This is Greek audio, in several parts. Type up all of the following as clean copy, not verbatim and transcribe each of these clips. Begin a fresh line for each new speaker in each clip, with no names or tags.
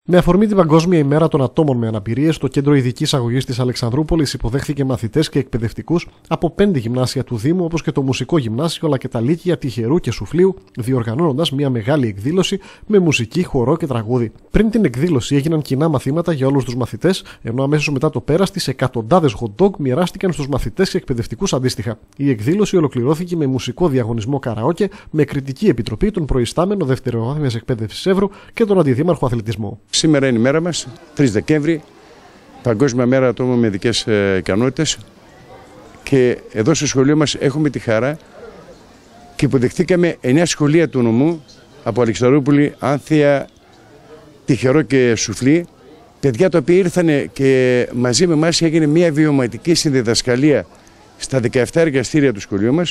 Με αφορμή την Παγκόσμια ημέρα των ατόμων με αναπηρίες, το Κέντρο Ειδικής Αγωγής της Αλεξανδρούπολης υποδέχθηκε μαθητές και εκπαιδευτικούς από 5 γυμνάσια του Δήμου, όπως και το Μουσικό Γυμνάσιο αλλά και τα Λύκεια Τυχερού και Σουφλίου, διοργανώνοντας μια μεγάλη εκδήλωση με μουσική, χορό και τραγούδι. Πριν την εκδήλωση έγιναν κοινά μαθήματα για όλους τους μαθητές, ενώ αμέσως μετά το πέρας τις εκατοντάδες hot dog μοιράστηκαν στους μαθητές και εκπαιδευτικούς αντίστοιχα. Η εκδήλωση ολοκληρώθηκε με μουσικό διαγωνισμό καραόκε, με κριτική επιτροπή, τον προϊστάμενο δευτεροβάθμιας εκπαίδευσης Εύρου και τον αντιδήμαρχο αθλητισμό.
Σήμερα είναι η μέρα μας, 3 Δεκέμβρη, Παγκόσμια Μέρα Ατόμων με ειδικές ικανότητες, και εδώ στο σχολείο μας έχουμε τη χαρά και υποδεχτήκαμε 9 σχολεία του νομού από Αλεξανδρούπολη, Άνθια, Τυχερό και Σουφλή, παιδιά τα οποία ήρθαν και μαζί με εμάς έγινε μια βιωματική συνδιδασκαλία στα 17 εργαστήρια του σχολείου μας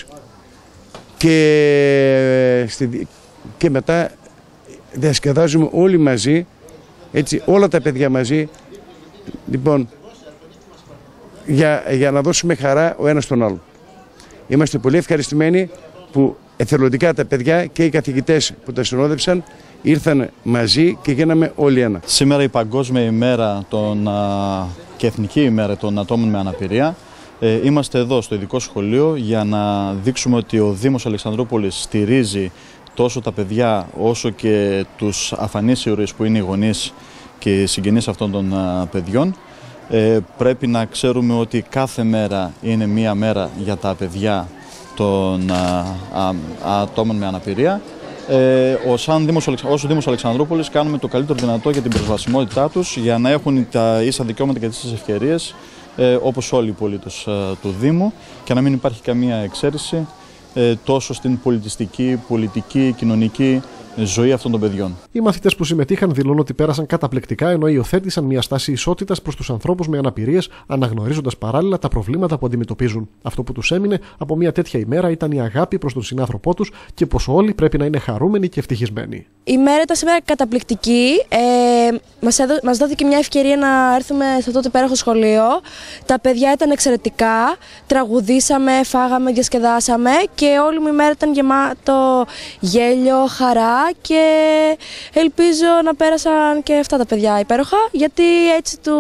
και μετά διασκεδάζουμε όλοι μαζί, έτσι, όλα τα παιδιά μαζί, λοιπόν, για να δώσουμε χαρά ο ένας τον άλλον. Είμαστε πολύ ευχαριστημένοι που εθελοντικά τα παιδιά και οι καθηγητές που τα συνόδευσαν ήρθαν μαζί και γίναμε όλοι ένα.
Σήμερα η Παγκόσμια ημέρα και Εθνική ημέρα των ατόμων με αναπηρία. Είμαστε εδώ στο ειδικό σχολείο για να δείξουμε ότι ο Δήμος Αλεξανδρούπολης στηρίζει τόσο τα παιδιά όσο και τους αφανείς ήρωες που είναι οι γονείς και οι συγγενείς αυτών των παιδιών. Πρέπει να ξέρουμε ότι κάθε μέρα είναι μία μέρα για τα παιδιά των ατόμων με αναπηρία. Ως Δήμος Αλεξανδρούπολης κάνουμε το καλύτερο δυνατό για την προσβασιμότητά τους, για να έχουν τα ίσα δικαιώματα και τις ίσες ευκαιρίες όπως όλοι οι πολίτες του Δήμου και να μην υπάρχει καμία εξαίρεση τόσο στην πολιτιστική, πολιτική, κοινωνική ζωή αυτών των παιδιών.
Οι μαθητές που συμμετείχαν δηλώνουν ότι πέρασαν καταπληκτικά, ενώ υιοθέτησαν μια στάση ισότητας προς τους ανθρώπους με αναπηρίες, αναγνωρίζοντας παράλληλα τα προβλήματα που αντιμετωπίζουν. Αυτό που τους έμεινε από μια τέτοια ημέρα ήταν η αγάπη προς τον συνάνθρωπό τους και πως όλοι πρέπει να είναι χαρούμενοι και ευτυχισμένοι.
Η μέρα ήταν σήμερα καταπληκτική. Μας δόθηκε μια ευκαιρία να έρθουμε σε αυτό το υπέροχο σχολείο. Τα παιδιά ήταν εξαιρετικά. Τραγουδήσαμε, φάγαμε, διασκεδάσαμε και όλη μου η μέρα ήταν γεμάτο γέλιο, χαρά. Και ελπίζω να πέρασαν και αυτά τα παιδιά υπέροχα, γιατί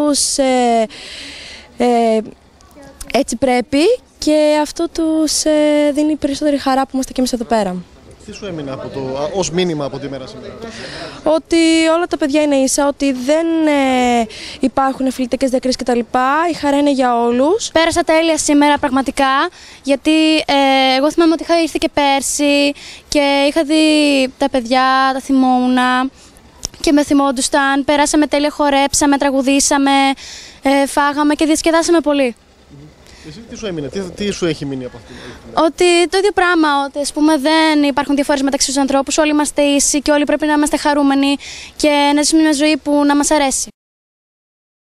έτσι πρέπει και αυτό τους δίνει περισσότερη χαρά που είμαστε και εμείς εδώ πέρα.
Τι σου έμεινε ως μήνυμα από τη μέρα σήμερα?
Ότι όλα τα παιδιά είναι ίσα, ότι δεν υπάρχουν φιλετικές διακρίσεις κτλ. Η χαρά είναι για όλους.
Πέρασα τέλεια σήμερα πραγματικά, γιατί εγώ θυμάμαι ότι είχα ήρθει και πέρσι και είχα δει τα παιδιά, τα θυμόμουν και με θυμόντουσαν. Περάσαμε τέλεια, χορέψαμε, τραγουδήσαμε, φάγαμε και διασκεδάσαμε πολύ.
Εσύ τι σου έμεινε, τι σου έχει μείνει από αυτή?
Ότι το ίδιο πράγμα, ότι ας πούμε δεν υπάρχουν διαφορές μεταξύ τους ανθρώπους, όλοι είμαστε ίσοι και όλοι πρέπει να είμαστε χαρούμενοι και να ζήσουμε μια ζωή που να μας αρέσει.